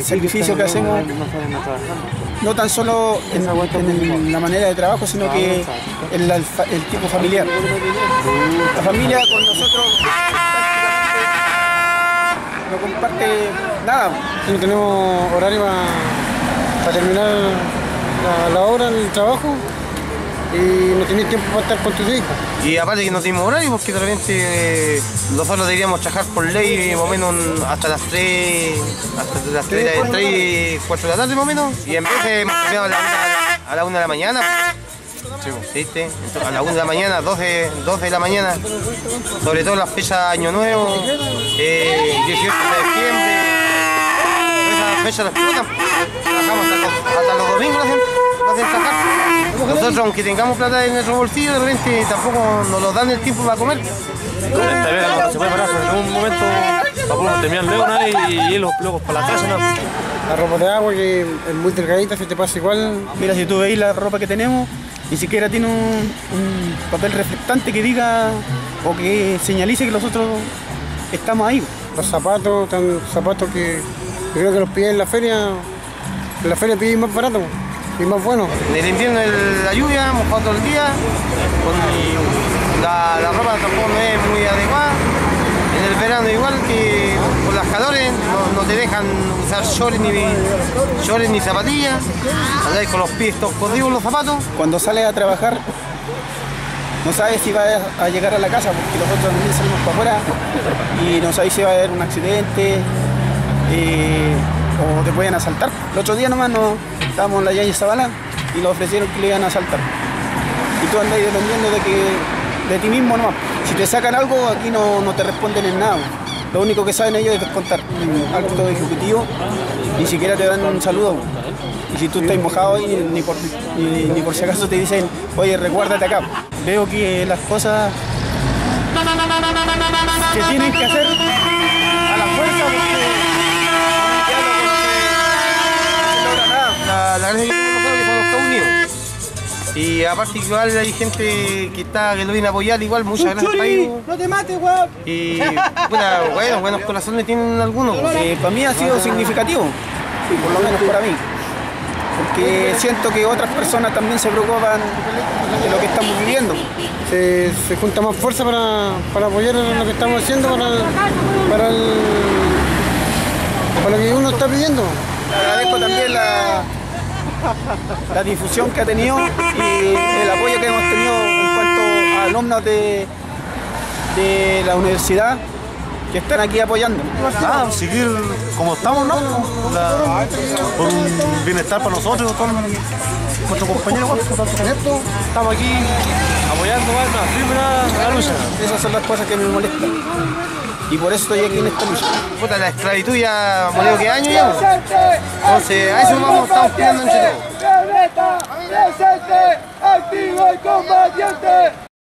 el sacrificio que hacemos, no tan solo en la manera de trabajo, sino que en el tipo familiar. La familia con nosotros no comparte nada. No tenemos horario para terminar la obra, el trabajo, y no tenés tiempo para estar con tus hijos. Y aparte que no tenemos horario, porque de repente nosotros deberíamos trabajar por ley más o menos hasta las 3, 4 de la tarde más o menos, y en vez de a la 1 de la mañana, ¿viste? Entonces, a la 1 de la mañana, 12 de la mañana, sobre todo las fechas de Año Nuevo, 18 de diciembre, esas fechas las explotan, trabajamos hasta los domingos lo hacen trabajar. Nosotros, aunque tengamos plata en nuestro bolsillo, de repente tampoco nos dan el tiempo para comer. Esta vez no se puede parar, en un momento tampoco terminan luego y los locos para la casa. ¿No? La ropa de agua que es muy delgadita, si te pasa igual. Mira, si tú veis la ropa que tenemos, ni siquiera tiene un papel reflectante que diga o que señalice que nosotros estamos ahí. Los zapatos, zapatos que yo creo que los piden en la feria piden más barato y más bueno. En el invierno la lluvia, mojado todo el día, la ropa tampoco no es muy adecuada. En el verano igual que con las calores no te dejan usar shorts ni zapatillas, andáis con los pies todos corridos los zapatos. Cuando sales a trabajar no sabes si vas a llegar a la casa, porque nosotros también salimos para afuera y no sabes si va a haber un accidente o te pueden asaltar. El otro día nomás estábamos en la Yaya Zabala y le ofrecieron que le iban a asaltar. Y tú andas dependiendo de ti mismo nomás. Si te sacan algo, aquí no te responden en nada. Lo único que saben ellos es descontar un acto ejecutivo, ni siquiera te dan un saludo. Y si tú estás mojado ahí, ni por si acaso te dicen, oye, recuérdate acá. Veo que las cosas que tienen que hacer a la fuerza, porque ya no logra nada. La gracia que tenemos nosotros es que somos todos unidos. Y aparte igual hay gente que lo viene a apoyar, igual muchas gracias para ellos. ¡No te mates, weón! Y buenos corazones tienen algunos. Para mí ha sido significativo, por lo menos para mí. Porque siento que otras personas también se preocupan de lo que estamos viviendo. Se junta más fuerza para apoyar lo que estamos haciendo, para lo que uno está pidiendo. Agradezco también la difusión que ha tenido y el apoyo que hemos tenido en cuanto a alumnos de la universidad que están aquí apoyando. Seguir como estamos, ¿no? Por un bienestar para nosotros, con nuestros compañeros, estamos aquí apoyando a la lucha. Esas son las cosas que me molestan. Y por eso estoy aquí en esta lucha. Puta, la esclavitud ya murió que años ya. Entonces, a eso estamos pidiendo entre todos. Presente, activo y combatiente.